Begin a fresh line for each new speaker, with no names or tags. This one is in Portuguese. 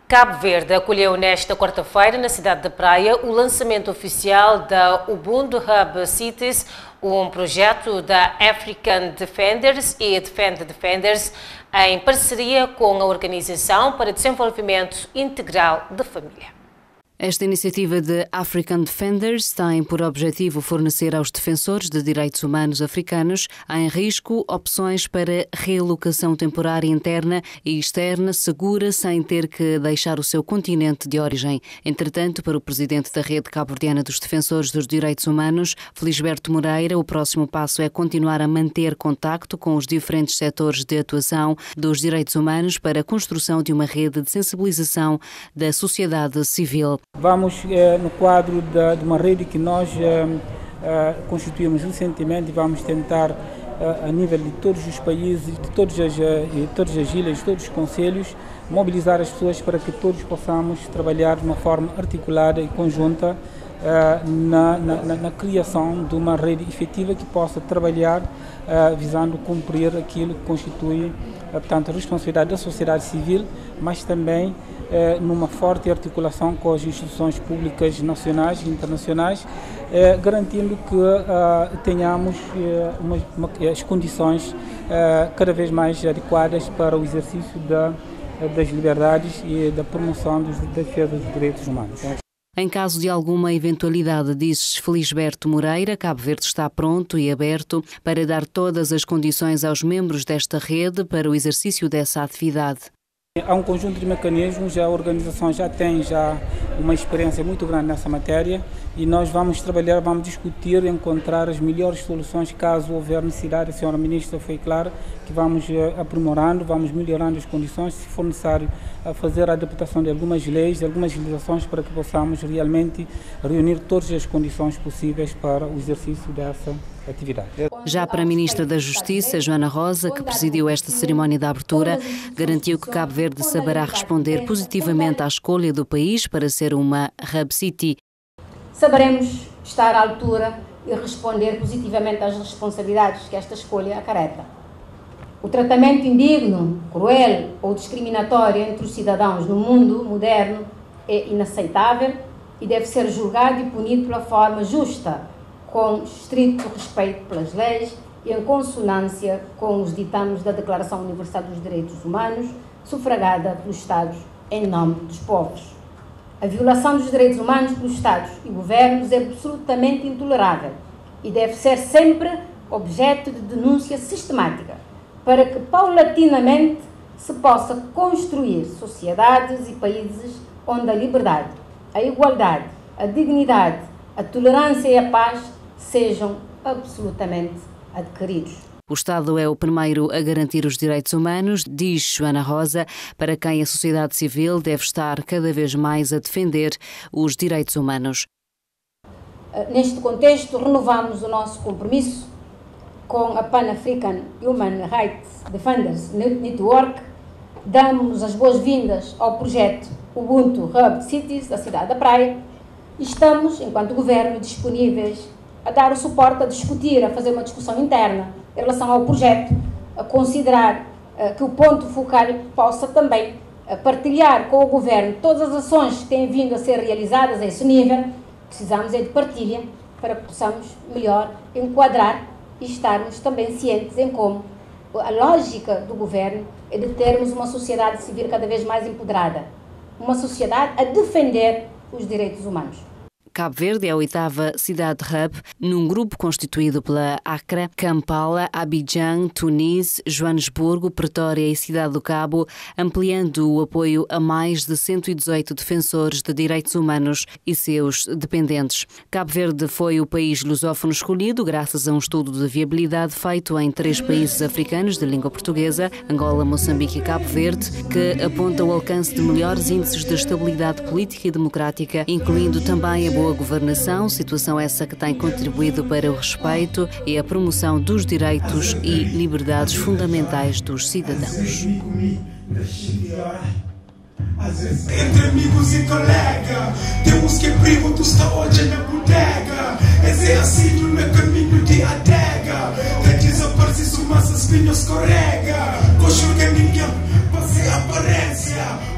Cabo Verde acolheu nesta quarta-feira, na cidade da Praia, o lançamento oficial da Ubuntu Hub Cities, um projeto da African Defenders e Defend Defenders, em parceria com a Organização para Desenvolvimento Integral da Família.
Esta iniciativa de African Defenders tem por objetivo fornecer aos defensores de direitos humanos africanos em risco opções para realocação temporária interna e externa segura sem ter que deixar o seu continente de origem. Entretanto, para o presidente da Rede Cabo-Verdiana dos Defensores dos Direitos Humanos, Felisberto Moreira, o próximo passo é continuar a manter contacto com os diferentes setores de atuação dos direitos humanos para a construção de uma rede de sensibilização da sociedade civil.
Vamos, no quadro de uma rede que nós constituímos recentemente, vamos tentar, a nível de todos os países, de todas as ilhas, de todos os concelhos, mobilizar as pessoas para que todos possamos trabalhar de uma forma articulada e conjunta na criação de uma rede efetiva que possa trabalhar visando cumprir aquilo que constitui, portanto, a responsabilidade da sociedade civil, mas também numa forte articulação com as instituições públicas nacionais e internacionais, garantindo que tenhamos as condições cada vez mais adequadas para o exercício das liberdades e da promoção da defesa dos direitos humanos.
Em caso de alguma eventualidade, diz Felisberto Moreira, Cabo Verde está pronto e aberto para dar todas as condições aos membros desta rede para o exercício dessa atividade.
Há um conjunto de mecanismos, a organização já tem uma experiência muito grande nessa matéria e nós vamos trabalhar, vamos discutir, encontrar as melhores soluções caso houver necessidade. A senhora Ministra foi clara que vamos aprimorando, vamos melhorando as condições, se for necessário fazer a adaptação de algumas leis, de algumas legislações para que possamos realmente reunir todas as condições possíveis para o exercício dessa atividade.
Já para a Ministra da Justiça, Joana Rosa, que presidiu esta cerimónia de abertura, garantiu que Cabo Verde saberá responder positivamente à escolha do país para ser uma Hub City.
Saberemos estar à altura e responder positivamente às responsabilidades que esta escolha acarreta. O tratamento indigno, cruel ou discriminatório entre os cidadãos no mundo moderno é inaceitável e deve ser julgado e punido pela forma justa, com estrito respeito pelas leis e em consonância com os ditames da Declaração Universal dos Direitos Humanos, sufragada pelos Estados em nome dos povos. A violação dos direitos humanos pelos Estados e governos é absolutamente intolerável e deve ser sempre objeto de denúncia sistemática, para que paulatinamente se possa construir sociedades e países onde a liberdade, a igualdade, a dignidade, a tolerância e a paz sejam absolutamente adquiridos.
O Estado é o primeiro a garantir os direitos humanos, diz Joana Rosa, para quem a sociedade civil deve estar cada vez mais a defender os direitos humanos.
Neste contexto, renovamos o nosso compromisso com a Pan-African Human Rights Defenders Network, damos as boas-vindas ao projeto Ubuntu Hub Cities da cidade da Praia e estamos, enquanto governo, disponíveis a dar o suporte, a discutir, a fazer uma discussão interna em relação ao projeto, a considerar que o ponto focal possa também partilhar com o Governo todas as ações que têm vindo a ser realizadas a esse nível. Precisamos de partilha para que possamos melhor enquadrar e estarmos também cientes em como a lógica do Governo é de termos uma sociedade civil cada vez mais empoderada, uma sociedade a defender os direitos humanos.
Cabo Verde é a 8ª cidade hub, num grupo constituído pela Accra, Kampala, Abidjan, Tunis, Joanesburgo, Pretória e Cidade do Cabo, ampliando o apoio a mais de 118 defensores de direitos humanos e seus dependentes. Cabo Verde foi o país lusófono escolhido graças a um estudo de viabilidade feito em 3 países africanos de língua portuguesa, Angola, Moçambique e Cabo Verde, que aponta o alcance de melhores índices de estabilidade política e democrática, incluindo também a boa governação, situação essa que tem contribuído para o respeito e a promoção dos direitos e liberdades fundamentais dos cidadãos.
Entre amigos e colega, temos que abrir o hoje na bodega. Esse é assim no meu caminho de adega. Que desaparece, sua massa espinho escorrega. Coxo que ninguém passe aparência.